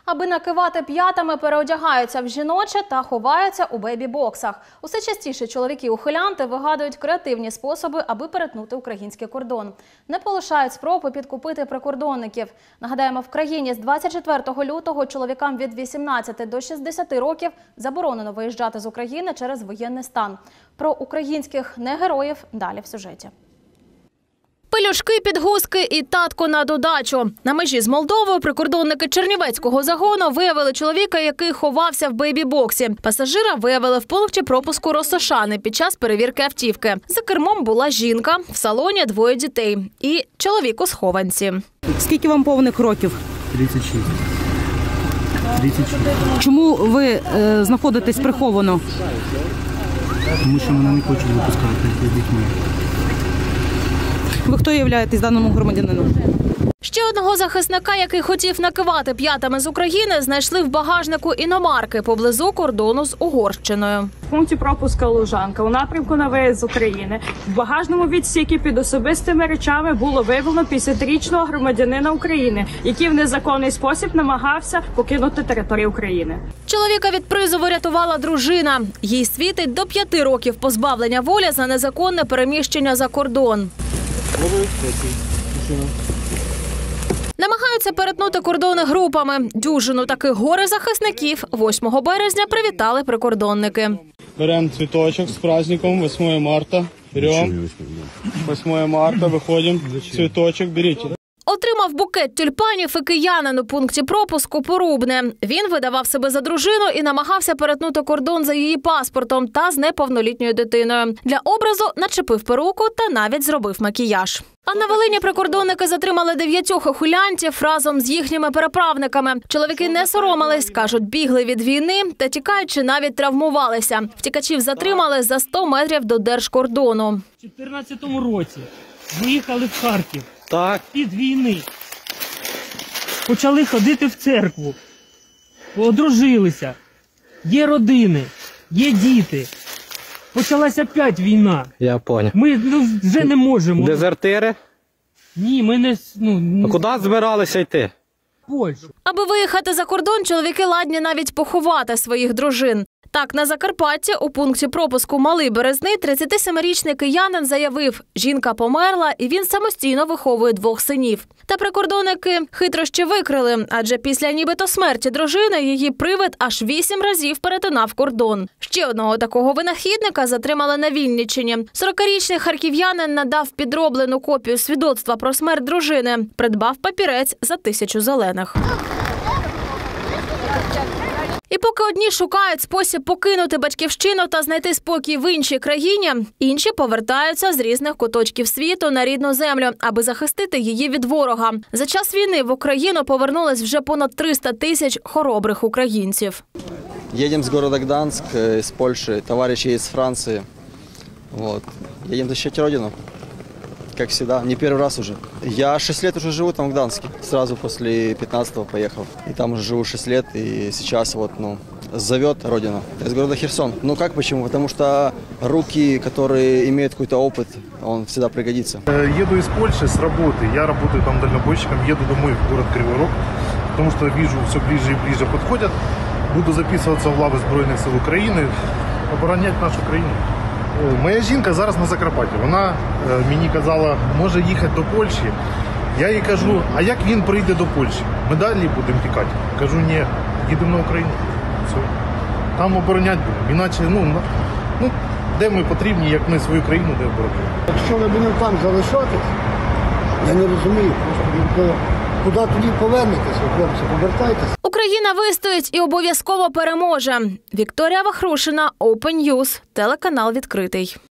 Аби накивати п'ятами, переодягаються в жіноче та ховаються у бейбі-боксах. Усе частіше чоловіки-ухилянти вигадують креативні способи, аби перетнути український кордон. Не полишають спроби підкупити прикордонників. Нагадаємо, в країні з 24 лютого чоловікам від 18 до 60 років заборонено виїжджати з України через воєнний стан. Про українських негероїв далі в сюжеті. Пелюшки, підгузки і татко на додачу. На межі з Молдовою прикордонники Чернівецького загону виявили чоловіка, який ховався в бейбі-боксі. Пасажира виявили в пункті пропуску Росошани під час перевірки автівки. За кермом була жінка, в салоні двоє дітей і чоловік у схованці. Скільки вам повних років? 36. 36. Чому ви знаходитесь приховано? Тому що мене не хочуть випускати з дітьми. Ви хто являєтесь даному громадянину? Ще одного захисника, який хотів накивати п'ятами з України, знайшли в багажнику іномарки поблизу кордону з Угорщиною. В пункті пропуска Лужанка у напрямку на виїзд з України в багажному відсікі під особистими речами було виявлено 50-річного громадянина України, який в незаконний спосіб намагався покинути територію України. Чоловіка від призову рятувала дружина. Їй світить до 5 років позбавлення волі за незаконне переміщення за кордон. Намагаються перетнути кордони групами. Дюжину таких горе-захисників 8 березня привітали прикордонники. Беремо цвіточок з праздником 8 марта. Беремо 8 марта, виходимо, цвіточок, беріть. Отримав букет тюльпанів і киянин у пункті пропуску Порубне. Він видавав себе за дружину і намагався перетнути кордон за її паспортом та з неповнолітньою дитиною. Для образу начепив перуку та навіть зробив макіяж. А на Волині прикордонники затримали 9 ухилянтів разом з їхніми переправниками. Чоловіки не соромились, кажуть, бігли від війни та тікаючи навіть травмувалися. Втікачів затримали за 100 метрів до держкордону. У 2014 році виїхали в Харків. Так. Під війни. Почали ходити в церкву. Одружилися. Є родини, є діти. Почалася опять війна. Я понял. Ми вже не можемо. Дезертири? Ні, ми не... А куди збиралися йти? В Польщу. Аби виїхати за кордон, чоловіки ладні навіть поховати своїх дружин. Так, на Закарпатті у пункті пропуску Малий Березний 37-річний киянин заявив, жінка померла і він самостійно виховує 2 синів. Та прикордонники хитрощі викрили, адже після нібито смерті дружини її привид аж 8 разів перетинав кордон. Ще одного такого винахідника затримали на Вінниччині. 40-річний харків'янин надав підроблену копію свідоцтва про смерть дружини, придбав папірець за 1000 зелених. І поки одні шукають спосіб покинути батьківщину та знайти спокій в іншій країні, інші повертаються з різних куточків світу на рідну землю, аби захистити її від ворога. За час війни в Україну повернулось вже понад 300 тисяч хоробрих українців. Едем с города Гданьск, из Польши, товарищи из Франции. Вот. Едем защищать родину, как всегда, не первый раз уже. Я 6 лет уже живу там в Гданьске, сразу после 15-го поехал. И там уже живу 6 лет, и сейчас вот, зовет родина. Из города Херсон. Ну как, почему? Потому что руки, которые имеют какой-то опыт, он всегда пригодится. Еду из Польши с работы, я работаю там дальнобойщиком, еду домой в город Кривой Рог, потому что вижу, все ближе и ближе подходят. Буду записываться в лави Збройних сил України, оборонять нашу країну. Моя жінка зараз на Закарпатті. Вона мені казала, може їхати до Польщі. Я їй кажу, а як він прийде до Польщі? Ми далі будемо тікати. Кажу, ні, їдемо на Україну. Все. Там оборонять будемо. Іначе, де ми потрібні, як ми свою країну, де оборонять. Якщо ми будемо там залишатись, я не розумію, куди тоді повернетеся, хлопці, повертайтеся. Україна вистоїть і обов'язково переможе. Вікторія Вахрушина, Open News, телеканал «Відкритий».